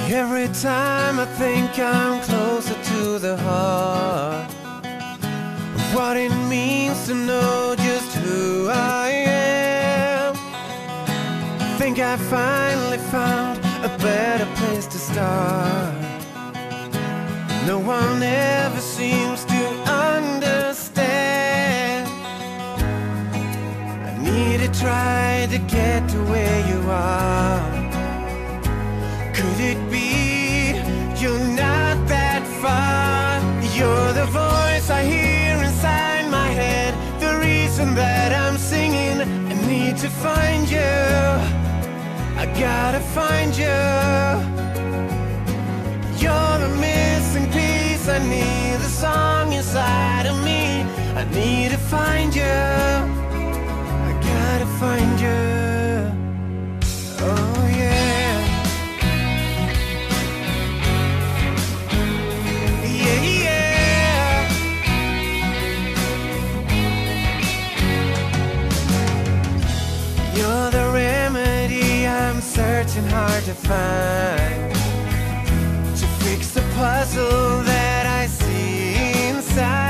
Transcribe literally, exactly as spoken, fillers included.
Every time I think I'm closer to the heart of what it means to know just who I am, I think I finally found a better place to start. No one ever seems to understand. I need to try to get to where you are. Could it be you're not that far? You're the voice I hear inside my head, the reason that I'm singing. I need to find you, I gotta find you. You're the missing piece, I need the song inside of me. I need to find you, I gotta find you. Oh yeah. You're the remedy I'm searching hard to find, to fix the puzzle that I see inside.